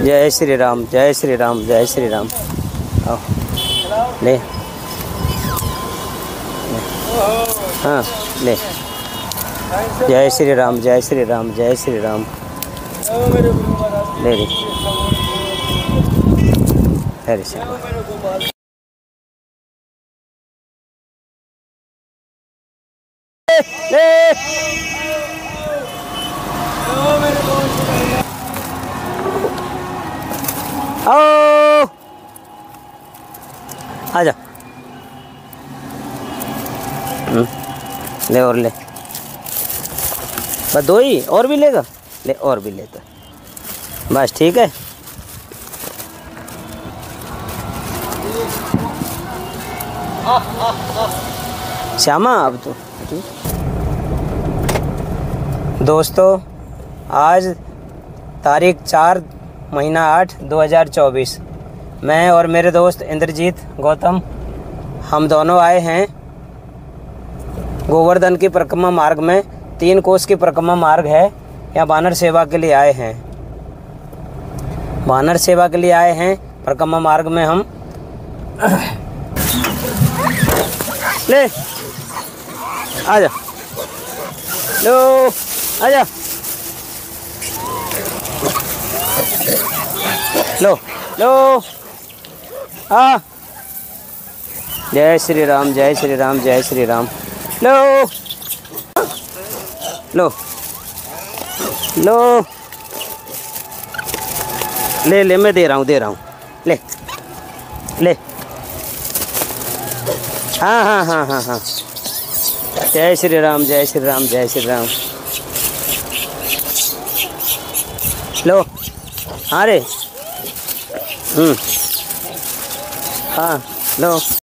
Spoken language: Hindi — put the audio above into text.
जय श्री राम, जय श्री राम, जय श्री राम। आओ ले, हाँ ले। जय श्री राम, जय श्री राम, जय श्री राम। ले रे, हरे श्याम। आओ आजा। ले और ले, बस दो ही, और भी लेगा? ले और भी लेता, बस ठीक है। श्यामा अब तो दोस्तों, आज तारीख 4 महीना 8 2024, मैं और मेरे दोस्त इंद्रजीत गौतम, हम दोनों आए हैं गोवर्धन की परिक्रमा मार्ग में। 3 कोस की परिक्रमा मार्ग है, यहाँ वानर सेवा के लिए आए हैं। वानर सेवा के लिए आए हैं परिक्रमा मार्ग में हम। ले आजा, लो आजा, लो लो आ। जय श्री राम, जय श्री राम, जय श्री राम। लो लो लो, ले ले, मैं दे रहा हूँ, दे रहा हूँ, ले ले। हाँ हाँ हाँ हाँ हाँ। जय श्री राम, जय श्री राम, जय श्री राम। लो, हाँ रे, हाँ लो।